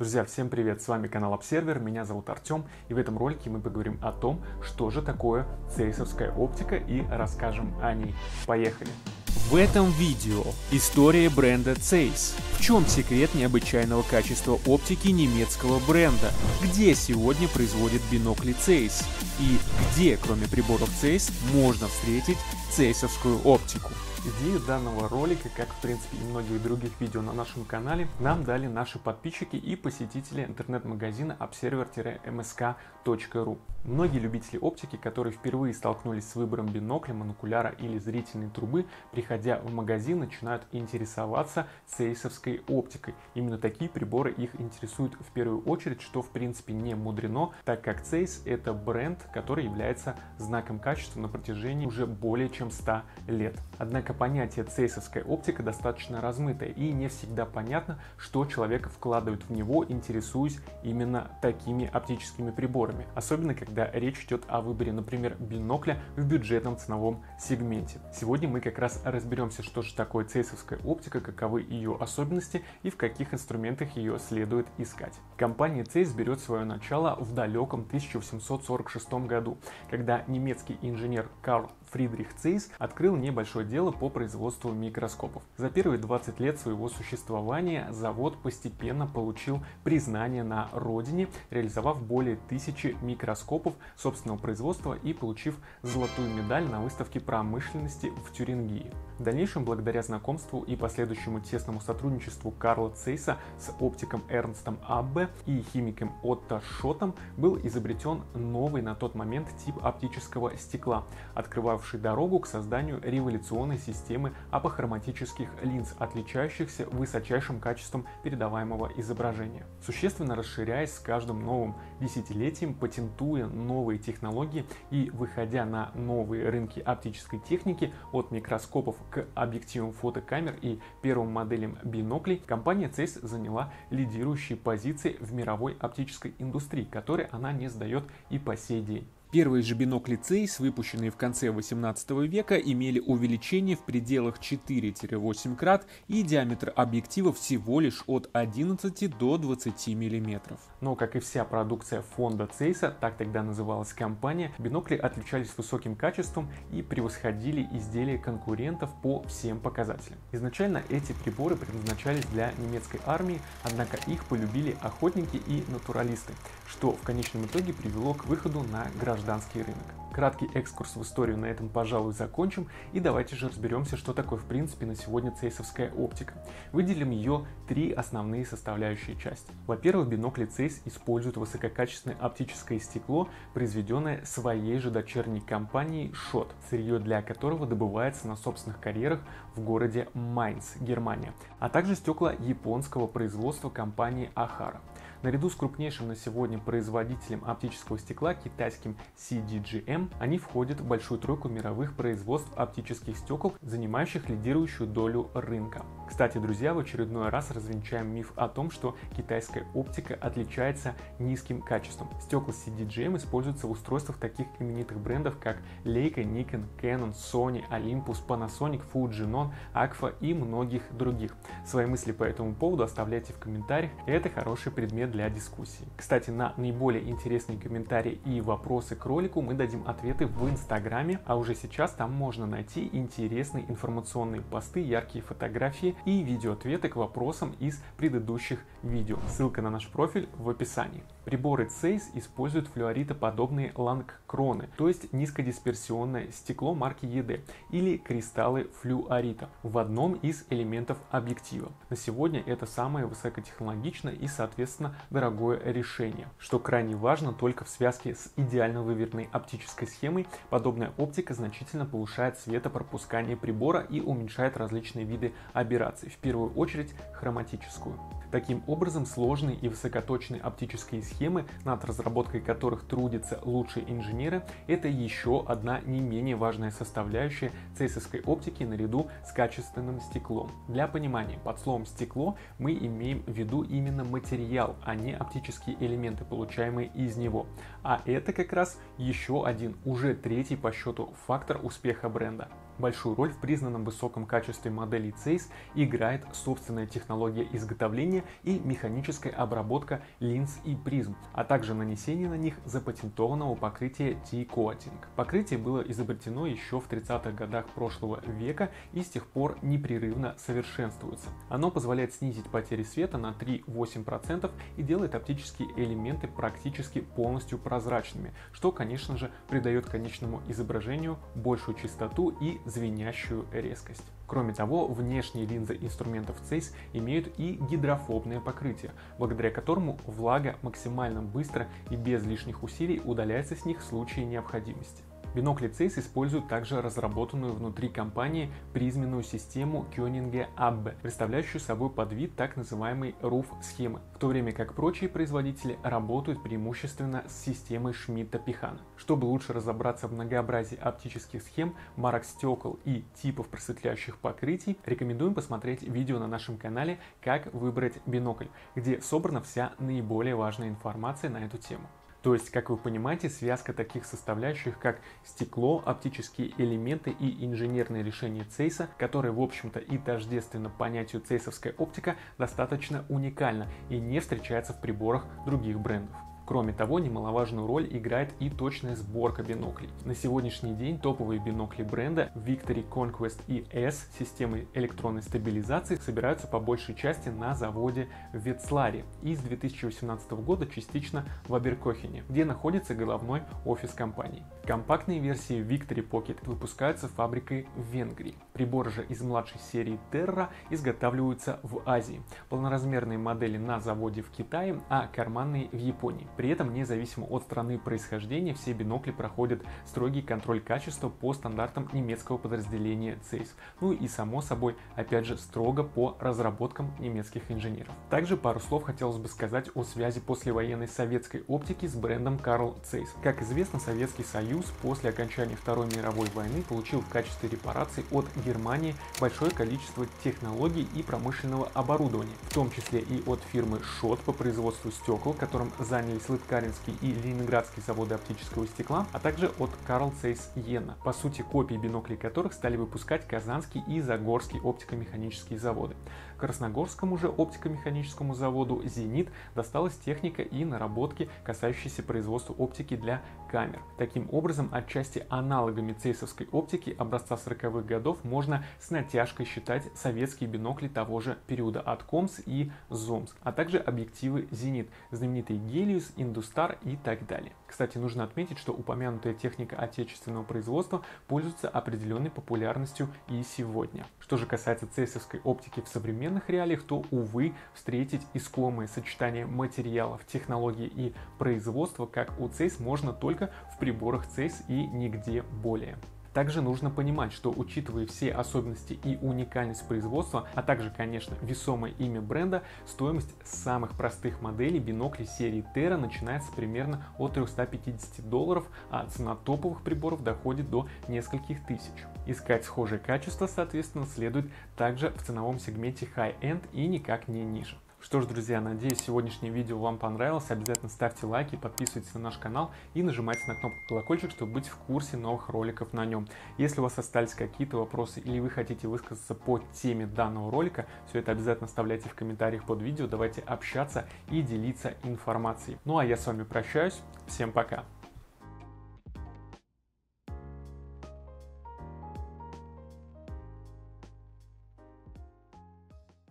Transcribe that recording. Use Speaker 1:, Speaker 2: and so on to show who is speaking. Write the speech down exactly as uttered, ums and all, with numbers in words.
Speaker 1: Друзья, всем привет! С вами канал Observer, меня зовут Артем, и в этом ролике мы поговорим о том, что же такое цейсовская оптика, и расскажем о ней. Поехали!
Speaker 2: В этом видео история бренда Zeiss. В чем секрет необычайного качества оптики немецкого бренда? Где сегодня производят бинокли Zeiss? И где, кроме приборов Zeiss, можно встретить цейсовскую оптику?
Speaker 1: Идею данного ролика, как в принципе и многих других видео на нашем канале, нам дали наши подписчики и посетители интернет-магазина обсервер эм эс ка точка ру. Многие любители оптики, которые впервые столкнулись с выбором бинокля, монокуляра или зрительной трубы, приходя в магазин, начинают интересоваться цейсовской оптикой. Именно такие приборы их интересуют в первую очередь, что в принципе не мудрено, так как Zeiss — это бренд, который является знаком качества на протяжении уже более чем ста лет. Однако понятие цейсовская оптика достаточно размытое, и не всегда понятно, что человек вкладывает в него, интересуясь именно такими оптическими приборами. Особенно, когда речь идет о выборе, например, бинокля в бюджетном ценовом сегменте. Сегодня мы как раз разберемся, что же такое цейсовская оптика, каковы ее особенности и в каких инструментах ее следует искать. Компания Zeiss берет свое начало в далеком тысяча восемьсот сорок шестом году, когда немецкий инженер Карл Фридрих Zeiss открыл небольшое дело по производству микроскопов. За первые двадцать лет своего существования завод постепенно получил признание на родине, реализовав более тысячи микроскопов собственного производства и получив золотую медаль на выставке промышленности в Тюрингии. В дальнейшем, благодаря знакомству и последующему тесному сотрудничеству Карла Цейса с оптиком Эрнстом Аббе и химиком Отто Шотом, был изобретен новый на тот момент тип оптического стекла, открывавший дорогу к созданию революционной системы апохроматических линз, отличающихся высочайшим качеством передаваемого изображения. Существенно расширяясь с каждым новым десятилетием, патентуя новые технологии и выходя на новые рынки оптической техники, от микроскопов к объективам фотокамер и первым моделям биноклей, компания Zeiss заняла лидирующие позиции в мировой оптической индустрии, которой она не сдает и по сей день.
Speaker 2: Первые же бинокли Zeiss, выпущенные в конце восемнадцатого века, имели увеличение в пределах четыре-восемь крат и диаметр объектива всего лишь от одиннадцати до двадцати миллиметров.
Speaker 1: Но, как и вся продукция фонда Zeiss, так тогда называлась компания, бинокли отличались высоким качеством и превосходили изделия конкурентов по всем показателям. Изначально эти приборы предназначались для немецкой армии, однако их полюбили охотники и натуралисты, что в конечном итоге привело к выходу на гражданский рынок. Краткий экскурс в историю на этом, пожалуй, закончим, и давайте же разберемся, что такое в принципе на сегодня цейсовская оптика. Выделим ее три основные составляющие части. Во-первых, бинокли Zeiss используют высококачественное оптическое стекло, произведенное своей же дочерней компанией Schott, сырье для которого добывается на собственных карьерах в городе Майнц, Германия, а также стекла японского производства компании Ahara. Наряду с крупнейшим на сегодня производителем оптического стекла, китайским си ди джи эм, они входят в большую тройку мировых производств оптических стекол, занимающих лидирующую долю рынка. Кстати, друзья, в очередной раз развенчаем миф о том, что китайская оптика отличается низким качеством. Стекла си ди джи эм используются в устройствах таких именитых брендов, как Leica, Nikon, Canon, Sony, Olympus, Panasonic, Fuji, Non, Agfa и многих других. Свои мысли по этому поводу оставляйте в комментариях, это хороший предмет для дискуссии. Кстати, на наиболее интересные комментарии и вопросы к ролику мы дадим ответы в Инстаграме, а уже сейчас там можно найти интересные информационные посты, яркие фотографии и видеоответы к вопросам из предыдущих видео. Ссылка на наш профиль в описании. Приборы Zeiss используют флюоритоподобные лангкроны, то есть низкодисперсионное стекло марки и дэ или кристаллы флюорита в одном из элементов объектива. На сегодня это самое высокотехнологичное и, соответственно, дорогое решение. Что крайне важно, только в связке с идеально выверенной оптической схемой подобная оптика значительно повышает светопропускание прибора и уменьшает различные виды аберраций, в первую очередь хроматическую. Таким образом, сложные и высокоточные оптические схемы, над разработкой которых трудятся лучшие инженеры, это еще одна не менее важная составляющая цейсовской оптики наряду с качественным стеклом. Для понимания, под словом «стекло» мы имеем в виду именно материал, а не оптические элементы, получаемые из него. А это как раз еще один, уже третий по счету фактор успеха бренда. Большую роль в признанном высоком качестве моделей цейс играет собственная технология изготовления и механическая обработка линз и призм, а также нанесение на них запатентованного покрытия T-Coating. Покрытие было изобретено еще в тридцатых годах прошлого века и с тех пор непрерывно совершенствуется. Оно позволяет снизить потери света на три-восемь процентов и делает оптические элементы практически полностью прозрачными, что, конечно же, придает конечному изображению большую чистоту и звенящую резкость. Кроме того, внешние линзы инструментов цейс имеют и гидрофобное покрытие, благодаря которому влага максимально быстро и без лишних усилий удаляется с них в случае необходимости. Бинокли цейс используют также разработанную внутри компании призменную систему Koenig-Abbe, представляющую собой подвид так называемой руф-схемы, в то время как прочие производители работают преимущественно с системой Шмидта-Пихана. Чтобы лучше разобраться в многообразии оптических схем, марок стекол и типов просветляющих покрытий, рекомендуем посмотреть видео на нашем канале «Как выбрать бинокль», где собрана вся наиболее важная информация на эту тему. То есть, как вы понимаете, связка таких составляющих, как стекло, оптические элементы и инженерные решения цейса, которые, в общем-то, и тождественно понятию цейсовская оптика, достаточно уникальна и не встречается в приборах других брендов. Кроме того, немаловажную роль играет и точная сборка биноклей. На сегодняшний день топовые бинокли бренда Victory Conquest и S с системой электронной стабилизации собираются по большей части на заводе в Ветсларе и с две тысячи восемнадцатого года частично в Аберкохене, где находится головной офис компании. Компактные версии Victory Pocket выпускаются фабрикой в Венгрии. Приборы же из младшей серии Terra изготавливаются в Азии. Полноразмерные модели на заводе в Китае, а карманные в Японии. При этом, независимо от страны происхождения, все бинокли проходят строгий контроль качества по стандартам немецкого подразделения цейс. Ну и, само собой, опять же, строго по разработкам немецких инженеров. Также пару слов хотелось бы сказать о связи послевоенной советской оптики с брендом Carl Zeiss. Как известно, Советский Союз после окончания Второй мировой войны получил в качестве репараций от Германии большое количество технологий и промышленного оборудования, в том числе и от фирмы Schott по производству стекол, которым занялись Лыткаринский и Ленинградский заводы оптического стекла, а также от Carl Zeiss Jena, по сути копии биноклей которых стали выпускать Казанский и Загорский оптико-механические заводы. Красногорскому же оптико-механическому заводу «Зенит» досталась техника и наработки, касающиеся производства оптики для камер. Таким образом, отчасти аналогами цейсовской оптики образца сороковых годов можно с натяжкой считать советские бинокли того же периода от Комс и Зомск, а также объективы «Зенит», знаменитые Гелиус, Индустар и так далее. Кстати, нужно отметить, что упомянутая техника отечественного производства пользуется определенной популярностью и сегодня. Что же касается цейсовской оптики в современных реалиях, то, увы, встретить искомое сочетание материалов, технологий и производства, как у цейс, можно только в приборах цейс и нигде более. Также нужно понимать, что, учитывая все особенности и уникальность производства, а также, конечно, весомое имя бренда, стоимость самых простых моделей биноклей серии Terra начинается примерно от трёхсот пятидесяти долларов, а цена топовых приборов доходит до нескольких тысяч. Искать схожее качество, соответственно, следует также в ценовом сегменте High-End и никак не ниже. Что ж, друзья, надеюсь, сегодняшнее видео вам понравилось. Обязательно ставьте лайки, подписывайтесь на наш канал и нажимайте на кнопку колокольчик, чтобы быть в курсе новых роликов на нем. Если у вас остались какие-то вопросы или вы хотите высказаться по теме данного ролика, все это обязательно оставляйте в комментариях под видео. Давайте общаться и делиться информацией. Ну а я с вами прощаюсь. Всем пока!